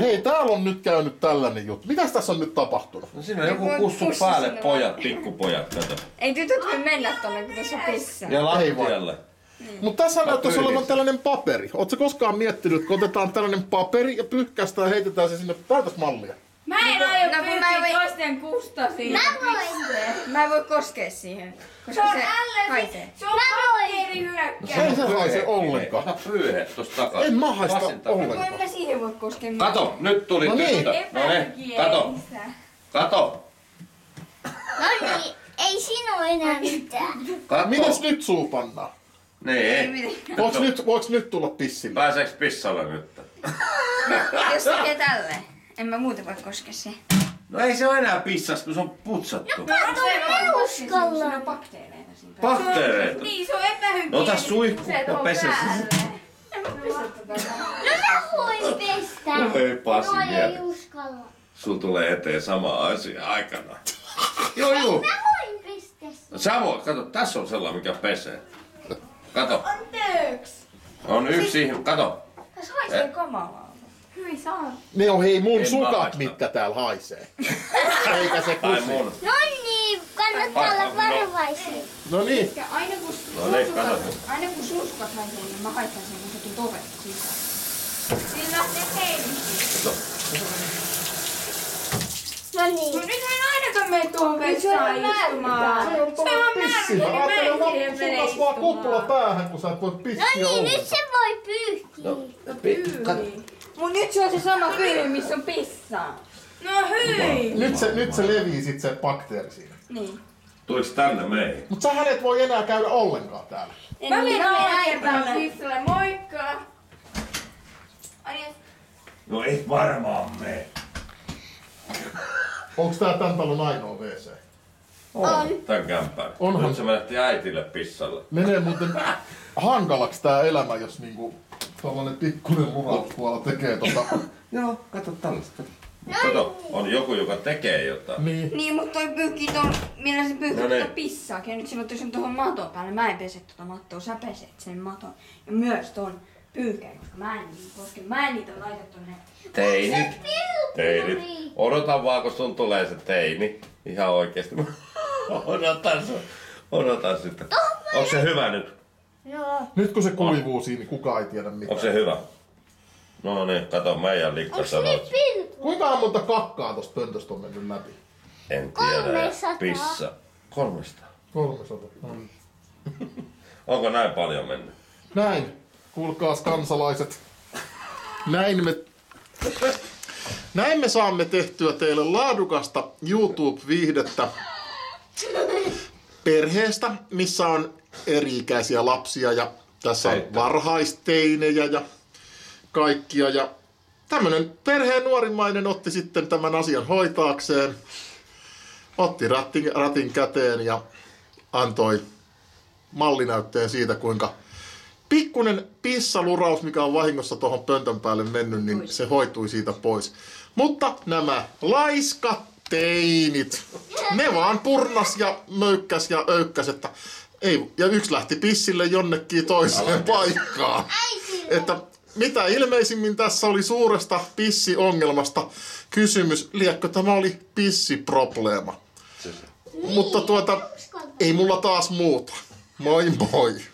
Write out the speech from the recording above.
hei, täällä on nyt käynyt tällainen juttu. Mitäs tässä on nyt tapahtunut? No siinä on joku kussu päälle pojat, pikkupojat, kato. Ei tytöt voi mennä tonne, kun tässä on pissaa. Ja lattialle. Mutta tässä näyttäisi olevan tällainen paperi. Ootko koskaan miettinyt, että otetaan tällainen paperi ja pyyhkästään ja heitetään se sinne mallia? Mä en aio pyyhkiä toisten kusta siinä. Mä en voi koskea siihen, koska se haisee. Se on bakteerihyökkäys. Ei se haise ollenkaan. Ota pyyhe tosta takaa. En mä haista ollenkaan. En mä siihen voi koskea. Kato, nyt tuli No niin. tyttö. No niin, kato. Kato. No niin, ei sinua enää mitään. Kato. Mitäs nyt suu pannaan? Niin. Voiks nyt tulla pissille? Pääseeks pissalle nyt? Jos tekee tälleen, en mä muuten voi koskea siihen. No ei se oo enää pissas, kun se on putsattu. Kato peruskalla. Siinä on bakteereita siinä. Bakteereita. Niin, se on epähygienistä. No ota suihku ja pese se. No mä voin pestä. No ei Pasi No ei mieti. uskalla. Sul tulee eteen sama asia aikana. Joo. Mä voin pestä. No sä voit, kato, tässä on sellainen mikä pesee. Kato, Anteeksi. on yksi ihminen, kato. Se haisee kamalaa. Hyi saa. Ne on hei mun En sukat, maista. mitkä täällä haisee. Eikä se Tai kusi. mun. No niin, kannattaa olla varovaisia. No niin. Aina kun No niin, kato. suskat haisee, niin mä haistan sen, kun se tuli ovesta sisään. Siinä on se heinikin. No No niin. nyt en ainakaan mene tuohon vessaan istumaan. Se on tuolla pissi. Mä ajattelin, että sun kanssa vaan kuppula päähän, kun sä et voi pissiä No niin, ollenkaan. nyt se voi pyyhkiä. Mut nyt se on se sama pyyhy, missä on pissaa. No hyi. Nyt se levii sit se bakteeri siinä. Niin. Tuliks tänne meihin? Mut sähän et voi enää käydä ollenkaan täällä. Mä niin, menen äitälle. oikeastaan pissalle. Moikka. Ai niin. No ei varmaan mene. Onks tää tän talon ainoa WC? On. Tän kämpään. Onhan. Nyt se menehti äitille pissalle. Menee muuten hankalaksi tää elämä, jos niinku tollanen pikkunen lurauspuolella tekee Joo, kato tällaista. Kato, on joku, joka tekee jotain. Niin. Niin, mutta toi pyyhkii ton, millä se pyyhkii No niin. tuota pissaakin. Ja nyt se voit sen tuohon maton päälle. Mä en pese tuota mattoa, sä peset sen maton. Ja myös ton pyyhkeen, koska mä en niitä koske. Mä en niitä laita tonne. Teinit. Teinit. Odota vaan, kun sun tulee se teini. Ihan oikeesti. Odotan sitten. Onko se hyvä nyt? Joo. Nyt kun se kuivuu siinä, niin kukaan ei tiedä mitään. Onko se hyvä? No niin, kato, meidän likka Onko se sanoo. nyt pilkku? Kuinka monta kakkaa tosta pöntöstä on mennyt läpi? En tiedä. 300. Pissa. 300. 300. Onko näin paljon mennyt? Näin. Kuulkaas kansalaiset. Näin me saamme tehtyä teille laadukasta YouTube-viihdettä perheestä, missä on eri-ikäisiä lapsia ja tässä on varhaisteinejä ja kaikkia. Ja tämmönen perheen nuorimmainen otti sitten tämän asian hoitaakseen, otti ratin käteen ja antoi mallinäytteen siitä, kuinka pikkunen pissaluraus, mikä on vahingossa tuohon pöntön päälle mennyt, niin se hoitui siitä pois. Mutta nämä laiskat teinit, ne vaan purnas ja möykkäs ja öykkäs, että ei, ja yksi lähti pissille jonnekin toiseen paikkaan. Että mitä ilmeisimmin tässä oli suuresta pissiongelmasta kysymys, liekkö tämä oli pissiprobleema. Mutta ei mulla taas muuta. Moi moi!